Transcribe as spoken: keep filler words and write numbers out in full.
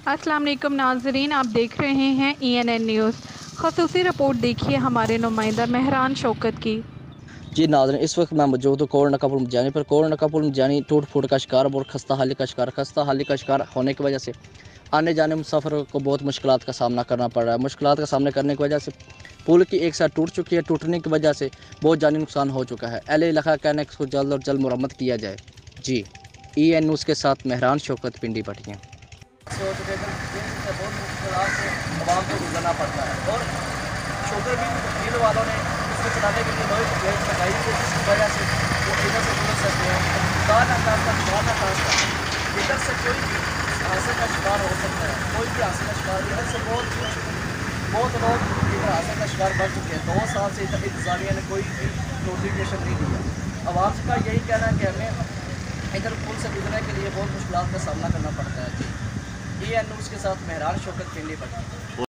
अस्सलाम वालेकुम नाज़रीन, आप देख रहे हैं ई एन एन न्यूज़। ख़ुसूसी रिपोर्ट देखिए हमारे नुमाइंदा मेहरान शौकत की। जी नाज़रीन, इस वक्त मैं मौजूद हूँ कोर नकापुर मुजानी पर। कोर नकापुर मुजानी टूट फूट का शिकार और खस्ता हाली का शिकार खस्ता हाली का शिकार होने की वजह से आने जाने मुसाफिर को बहुत मुश्किलात का सामना करना पड़ रहा है। मुश्किलात का सामना करने की वजह से पुल की एक साइड टूट चुकी है। टूटने की वजह से बहुत जानी नुकसान हो चुका है। एल इलाका कहने को जल्द और जल्द मुरम्मत किया जाए। जी ई एन न्यूज़ के साथ मेहरान शौकत, पिंडी पटियाँ। हो चुके हैं जिनसे बहुत मुश्किलात से आवाम को गुजरना पड़ता है और शुगर मिल वालों ने इसको चलाने के लिए लोहे की प्लेट लगाई है जिसकी वजह से वो इधर से गुजर सकते हैं। खुदा ना खास्ता खुदा ना खास्ता इधर से कोई भी हादसे का शिकार हो सकता है। कोई भी हादसे का शिकार इधर से बहुत बहुत लोग इधर हादसे का शिकार बन चुके हैं। दो साल से इधर इंतजामिया ने कोई भी नोटिफिकेशन नहीं दिया। आवाम का यही कहना है कि हमें इधर पुल से गुजरने के लिए बहुत मुश्किलात का सामना करना पड़ता है। जी ई एन न्यूज़ के साथ मेहरान शौकत, पिंडी पटियाँ।